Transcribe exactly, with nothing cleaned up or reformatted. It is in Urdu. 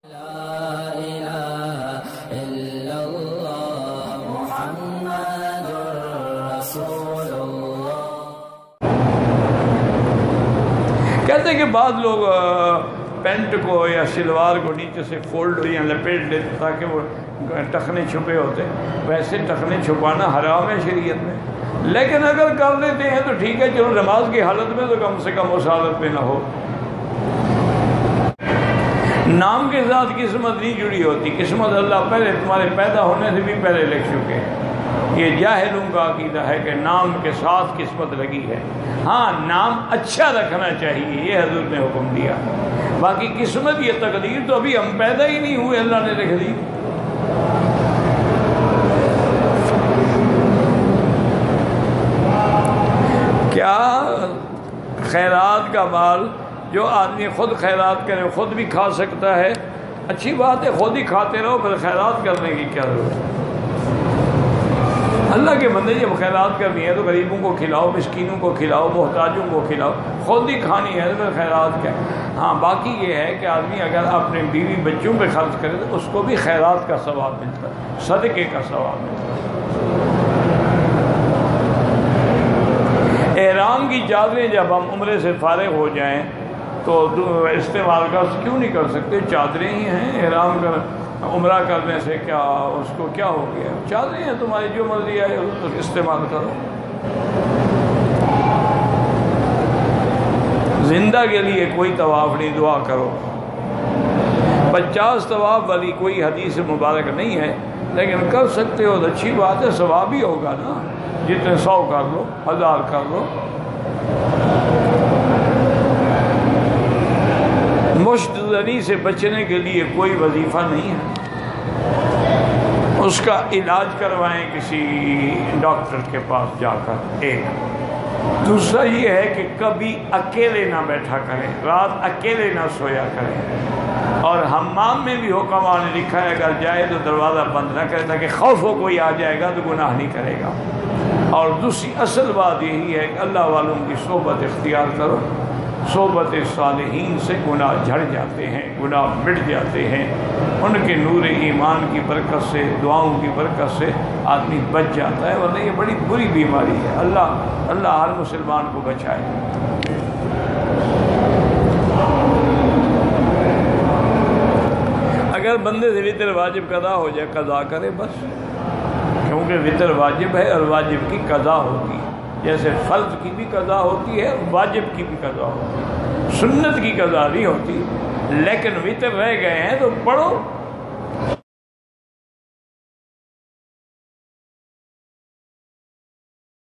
کہتے ہیں کہ بعض لوگ پینٹ کو یا شلوار کو نیچے سے فولڈ یا لپیٹ لیتے تاکہ وہ ٹخنے چھپے ہوتے. ویسے ٹخنے چھپانا حرام ہے شریعت میں، لیکن اگر کر لیتے ہیں تو ٹھیک ہے، چلو نماز کی حالت میں تو کم سے کم اس حالت میں نہ ہو. نام کے ساتھ قسمت نہیں جڑی ہوتی. قسمت اللہ پہلے تمہارے پیدا ہونے سے بھی پہلے لکھ چکے ہیں. یہ جاہلوں کا عقیدہ ہے کہ نام کے ساتھ قسمت لگی ہے. ہاں، نام اچھا رکھنا چاہیے، یہ حضور نے حکم دیا. باقی قسمت یہ تقدیر تو ابھی ہم پیدا ہی نہیں ہوئے، اللہ نے لکھ دی. کیا خیرات کا مال جو آدمی خود خیرات کرے خود بھی کھا سکتا ہے؟ اچھی بات ہے، خود ہی کھاتے رہو، پھر خیرات کرنے کی کیا ضرورت ہے؟ اللہ کے بندے جب خیرات کرنی ہے تو غریبوں کو کھلاؤ، مسکینوں کو کھلاؤ، محتاجوں کو کھلاؤ. خود ہی کھانی ہے تو پھر خیرات کیا؟ ہاں، باقی یہ ہے کہ آدمی اگر اپنے بیوی بچوں پہ خرچ کرے تو اس کو بھی خیرات کا ثواب ملتا ہے، صدقے کا ثواب ملتا ہے. احرام کی چادریں جب ہم عمرے سے فارغ ہو جائیں تو استعمال کر کیوں نہیں کر سکتے؟ چادریں ہی ہیں. احرام کر عمرہ کرنے سے کیا اس کو کیا ہو گیا؟ چادریں ہیں تمہاری، جو مرضی آئے استعمال کرو. زندہ کے لیے کوئی طواف نہیں، دعا کرو. پچاس طواف والی کوئی حدیث مبارک نہیں ہے، لیکن کر سکتے ہو تو اچھی بات ہے، ثواب ہی ہوگا نا. جتنے سو کر لو، ہزار کر لو. مشت زنی سے بچنے کے لیے کوئی وظیفہ نہیں ہے. اس کا علاج کروائیں کسی ڈاکٹر کے پاس جا کر. ایک دوسرا یہ ہے کہ کبھی اکیلے نہ بیٹھا کریں، رات اکیلے نہ سویا کریں. اور حمام میں بھی حکماں نے لکھا ہے اگر جائے تو دروازہ بند نہ کرے تاکہ خوف ہو کوئی آ جائے گا تو گناہ نہیں کرے گا. اور دوسری اصل بات یہی ہے کہ اللہ والوں کی صحبت اختیار کرو. صحبت صالحین سے گناہ جھڑ جاتے ہیں، گناہ مٹ جاتے ہیں. ان کے نور ایمان کی برکت سے، دعاؤں کی برکت سے آدمی بچ جاتا ہے، ورنہ یہ بڑی بری بیماری ہے. اللہ اللہ ہر مسلمان کو بچائے. اگر بندے سے وطر واجب قضا ہو جائے قضا کرے بس، کیونکہ وطر واجب ہے اور واجب کی قضا ہوتی ہے. جیسے فرض کی بھی قضا ہوتی ہے، واجب کی بھی قضا ہوتی ہے. سنت کی قضا نہیں ہوتی. لیکن وطر رہ گئے ہیں تو پڑھو.